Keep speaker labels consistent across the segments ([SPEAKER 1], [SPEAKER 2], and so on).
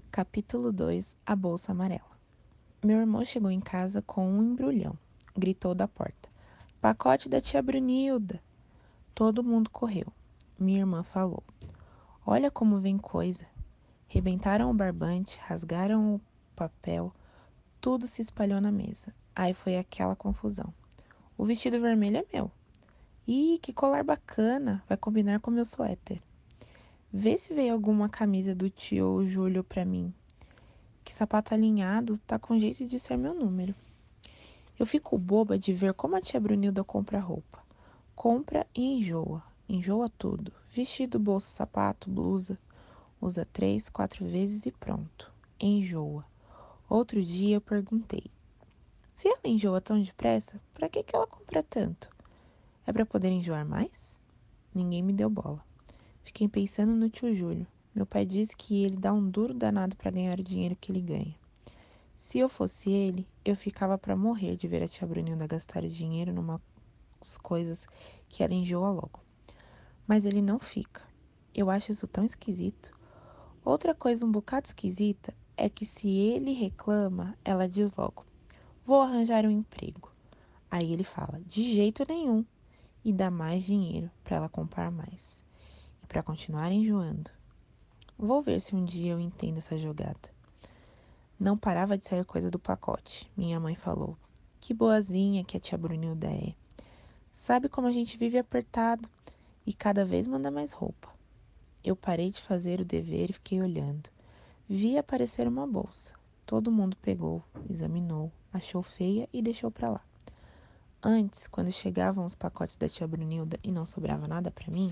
[SPEAKER 1] Capítulo 2. A Bolsa Amarela. Meu irmão chegou em casa com um embrulhão. Gritou da porta. Pacote da tia Brunilda. Todo mundo correu. Minha irmã falou. Olha como vem coisa. Rebentaram o barbante, rasgaram o papel, tudo se espalhou na mesa. Aí foi aquela confusão. O vestido vermelho é meu. Ih, que colar bacana, vai combinar com meu suéter. Vê se veio alguma camisa do tio Júlio pra mim. Que sapato alinhado tá com jeito de ser meu número. Eu fico boba de ver como a tia Brunilda compra roupa. Compra e enjoa. Enjoa tudo. Vestido, bolsa, sapato, blusa. Usa 3, 4 vezes e pronto. Enjoa. Outro dia eu perguntei. Se ela enjoa tão depressa, pra que ela compra tanto? É pra poder enjoar mais? Ninguém me deu bola. Fiquei pensando no tio Júlio. Meu pai disse que ele dá um duro danado pra ganhar o dinheiro que ele ganha. Se eu fosse ele, eu ficava pra morrer de ver a tia Brunilda gastar o dinheiro numas coisas que ela enjoa logo. Mas ele não fica. Eu acho isso tão esquisito. Outra coisa um bocado esquisita é que se ele reclama, ela diz logo: vou arranjar um emprego. Aí ele fala: de jeito nenhum. E dá mais dinheiro pra ela comprar mais. E pra continuar enjoando. Vou ver se um dia eu entendo essa jogada. Não parava de sair coisa do pacote. Minha mãe falou. Que boazinha que a tia Brunilda é. Sabe como a gente vive apertado e cada vez manda mais roupa. Eu parei de fazer o dever e fiquei olhando. Vi aparecer uma bolsa. Todo mundo pegou, examinou, achou feia e deixou pra lá. Antes, quando chegavam os pacotes da tia Brunilda e não sobrava nada pra mim,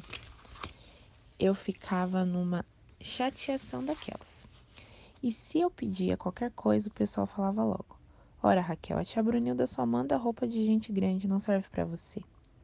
[SPEAKER 1] eu ficava numa chateação daquelas. E se eu pedia qualquer coisa, o pessoal falava logo. Ora, Raquel, a tia Brunilda só manda roupa de gente grande, não serve pra você.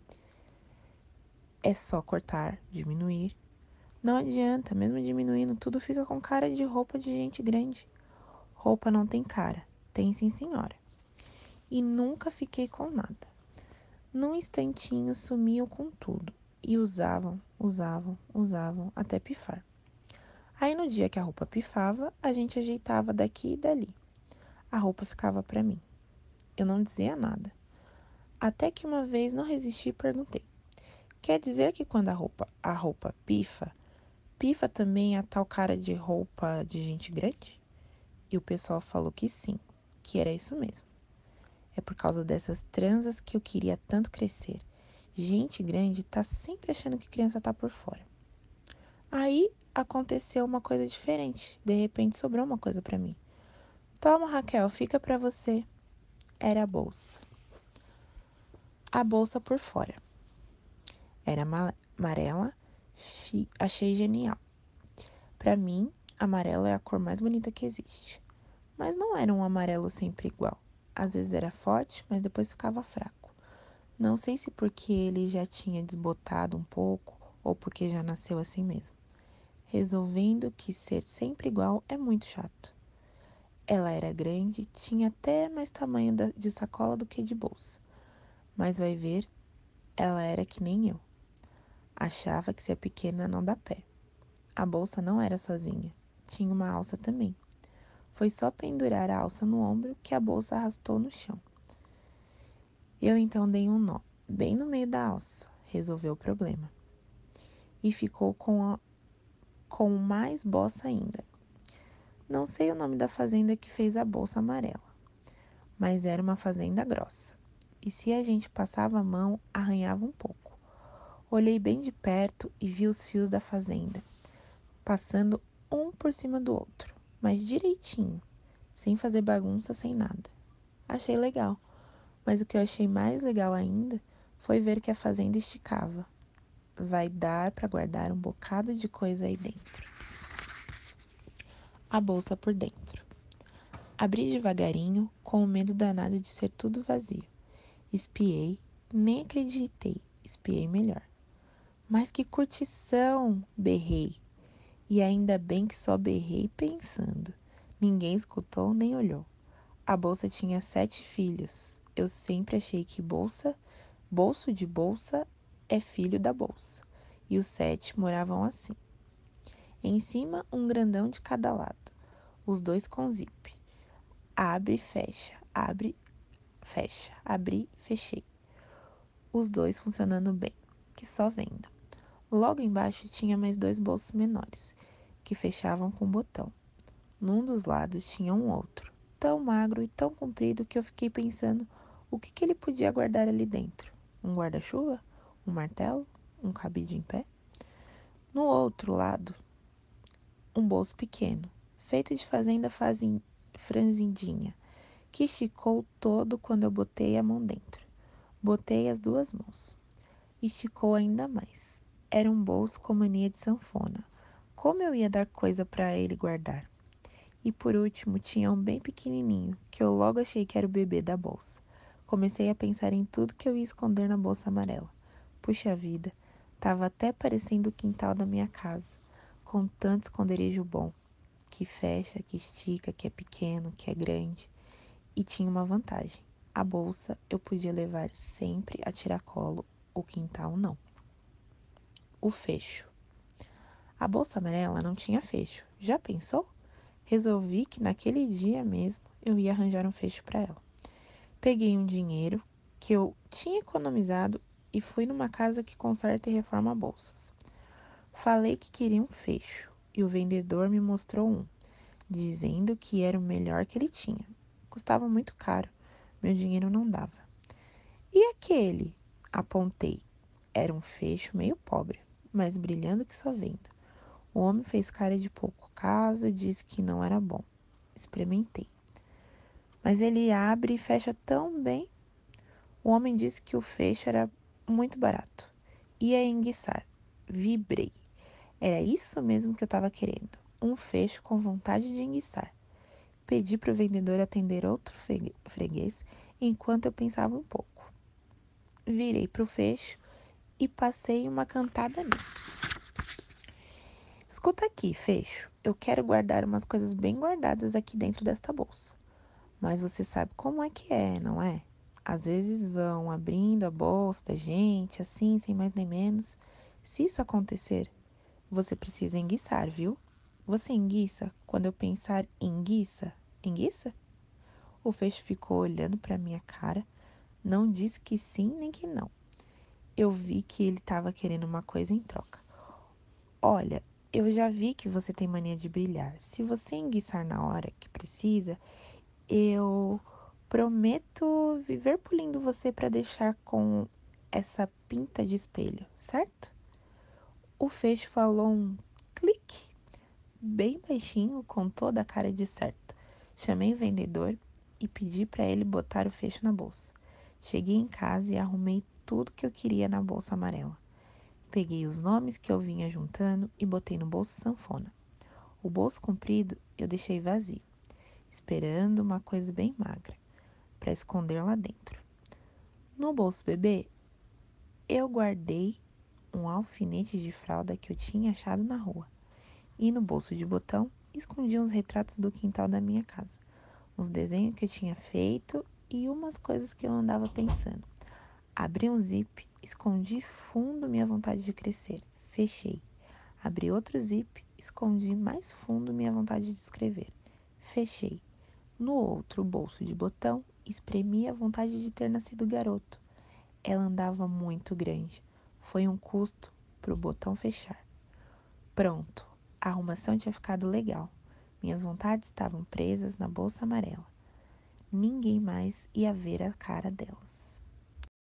[SPEAKER 1] É só cortar, diminuir. Não adianta, mesmo diminuindo, tudo fica com cara de roupa de gente grande. Roupa não tem cara. Tem sim, senhora. E nunca fiquei com nada. Num instantinho sumiam com tudo. E usavam, usavam, usavam, até pifar. Aí no dia que a roupa pifava, a gente ajeitava daqui e dali. A roupa ficava pra mim. Eu não dizia nada. Até que uma vez não resisti e perguntei. Quer dizer que quando a roupa pifa, pifa também a tal cara de roupa de gente grande? E o pessoal falou que sim, que era isso mesmo. É por causa dessas transas que eu queria tanto crescer. Gente grande tá sempre achando que criança tá por fora. Aí aconteceu uma coisa diferente. De repente sobrou uma coisa pra mim. Toma, Raquel, fica pra você. Era a bolsa. A bolsa por fora. Era amarela. Achei genial. Pra mim, amarelo é a cor mais bonita que existe. Mas não era um amarelo sempre igual. Às vezes era forte, mas depois ficava fraco. Não sei se porque ele já tinha desbotado um pouco ou porque já nasceu assim mesmo. Resolvendo que ser sempre igual é muito chato. Ela era grande, tinha até mais tamanho de sacola do que de bolsa. Mas vai ver, ela era que nem eu. Achava que ser pequena não dá pé. A bolsa não era sozinha. Tinha uma alça também. Foi só pendurar a alça no ombro que a bolsa arrastou no chão. Eu então dei um nó, bem no meio da alça. Resolveu o problema. E ficou com mais bossa ainda. Não sei o nome da fazenda que fez a bolsa amarela, mas era uma fazenda grossa. E se a gente passava a mão, arranhava um pouco. Olhei bem de perto e vi os fios da fazenda, passando um por cima do outro, mas direitinho, sem fazer bagunça, sem nada. Achei legal, mas o que eu achei mais legal ainda foi ver que a fazenda esticava. Vai dar para guardar um bocado de coisa aí dentro. A bolsa por dentro. Abri devagarinho, com o medo danado de ser tudo vazio. Espiei, nem acreditei, espiei melhor. Mas que curtição! Berrei. E ainda bem que só berrei pensando. Ninguém escutou nem olhou. A bolsa tinha 7 filhos. Eu sempre achei que bolso de bolsa é filho da bolsa. E os 7 moravam assim. Em cima, um grandão de cada lado. os dois com zip. Abre, fecha, abre, fecha, abri, fechei. Os dois funcionando bem, que só vendo. Logo embaixo tinha mais dois bolsos menores, que fechavam com botão. Num dos lados tinha um outro, tão magro e tão comprido que eu fiquei pensando o que ele podia guardar ali dentro. Um guarda-chuva? Um martelo? Um cabide em pé? No outro lado, um bolso pequeno, feito de fazenda franzidinha, que esticou todo quando eu botei a mão dentro. Botei as duas mãos. Esticou ainda mais. Era um bolso com mania de sanfona. Como eu ia dar coisa para ele guardar? E por último, tinha um bem pequenininho, que eu logo achei que era o bebê da bolsa. Comecei a pensar em tudo que eu ia esconder na bolsa amarela. Puxa vida, tava até parecendo o quintal da minha casa, com tanto esconderijo bom, que fecha, que estica, que é pequeno, que é grande. E tinha uma vantagem. A bolsa eu podia levar sempre a tiracolo, o quintal não. O fecho. A bolsa amarela não tinha fecho. Já pensou? Resolvi que naquele dia mesmo eu ia arranjar um fecho para ela. Peguei um dinheiro que eu tinha economizado e fui numa casa que conserta e reforma bolsas. Falei que queria um fecho e o vendedor me mostrou um, dizendo que era o melhor que ele tinha. Custava muito caro, meu dinheiro não dava. E aquele? Apontei. Era um fecho meio pobre, mas brilhando que só vendo. O homem fez cara de pouco caso e disse que não era bom. Experimentei. Mas ele abre e fecha tão bem. O homem disse que o fecho era muito barato. Ia enguiçar. Vibrei. Era isso mesmo que eu estava querendo. Um fecho com vontade de enguiçar. Pedi para o vendedor atender outro freguês enquanto eu pensava um pouco. Virei para o fecho e passei uma cantada nele. Escuta aqui, fecho. Eu quero guardar umas coisas bem guardadas aqui dentro desta bolsa. Mas você sabe como é que é, não é? Às vezes vão abrindo a bolsa da gente, assim, sem mais nem menos. Se isso acontecer, você precisa enguiçar, viu? Você enguiça quando eu pensar em enguiça? Enguiça? O fecho ficou olhando para minha cara, não disse que sim nem que não. Eu vi que ele estava querendo uma coisa em troca. Olha, eu já vi que você tem mania de brilhar. Se você enguiçar na hora que precisa, eu prometo viver polindo você para deixar com essa pinta de espelho, certo? O fecho falou um clique, bem baixinho, com toda a cara de certo. Chamei o vendedor e pedi para ele botar o fecho na bolsa. Cheguei em casa e arrumei tudo que eu queria na bolsa amarela. Peguei os nomes que eu vinha juntando e botei no bolso sanfona. O bolso comprido eu deixei vazio, esperando uma coisa bem magra para esconder lá dentro. No bolso bebê, eu guardei um alfinete de fralda que eu tinha achado na rua. E no bolso de botão, escondi uns retratos do quintal da minha casa, uns desenhos que eu tinha feito e umas coisas que eu andava pensando. Abri um zip, escondi fundo minha vontade de crescer. Fechei. Abri outro zip, escondi mais fundo minha vontade de escrever. Fechei. No outro bolso de botão, espremi a vontade de ter nascido garoto. Ela andava muito grande. Foi um custo pro botão fechar. Pronto. A arrumação tinha ficado legal. Minhas vontades estavam presas na bolsa amarela. Ninguém mais ia ver a cara delas.